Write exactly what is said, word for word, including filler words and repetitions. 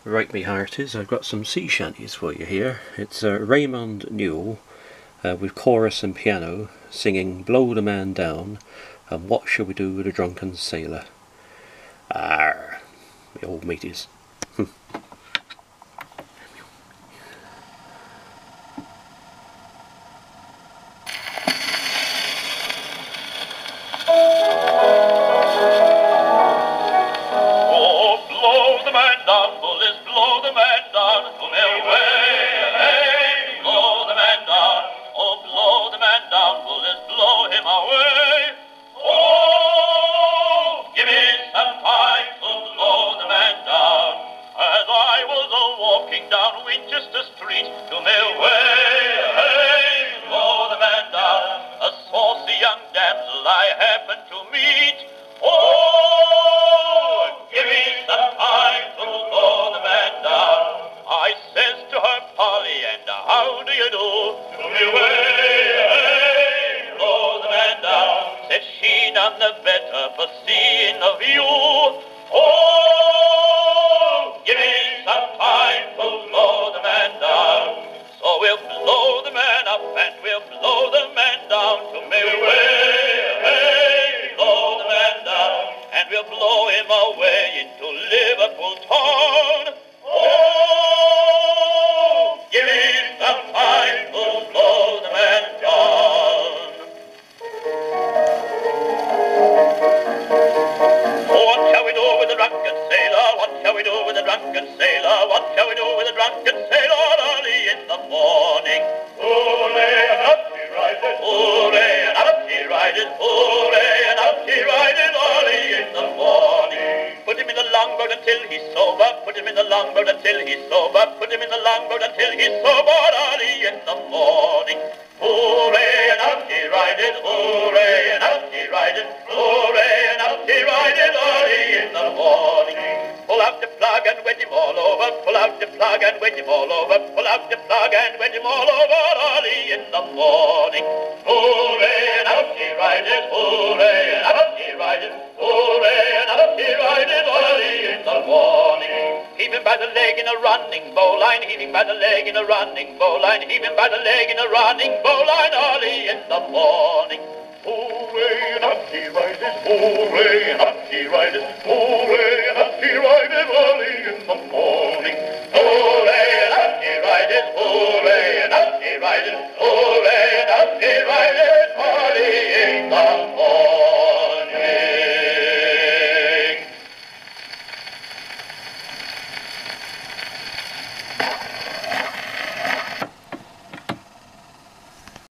Right, me hearties, I've got some sea shanties for you here. It's uh, Raymond Newell uh, with chorus and piano singing Blow the Man Down and What Shall We Do with a Drunken Sailor. Arr, the old mateys. None the better for seeing of you. Oh, give me some time to blow the man down. So we'll blow the man up and we'll blow the man down to me way. Hey, blow the man down and we'll blow him away into Liverpool town. Oh, give me some time to blow the man down. What shall we do with the drunken sailor? What shall we do with the drunken sailor? What shall we do with the drunken sailor early in the morning? Hooray, and up he rises. Hooray, and up he rises. Hooray, and up he rises early in the morning. Put him in the longboat until he's sober. Put him in the longboat until he's sober. Put him in the longboat until he's sober early in the morning. Hooray, and up he rises. Hooray, and up he rises. Hooray, and up he rises early in the morning. Pull out the plug and wedge him all over. Pull out the plug and wedge him all over. Pull out the plug and wedge him all over early in the morning. Hooray, and up he rises. Hooray, and up he rises. Hooray, and up he rises early in the morning. Heave him by the leg in a running bowline. Heave him by the leg in a running bowline. Heave him by the leg in a running bowline early in the morning. Hooray, and up he rises. Hooray, and up he rises. Hooray, and up he rises early in the morning. Hooray, and up he rises. Hooray, and up he rises. Hooray.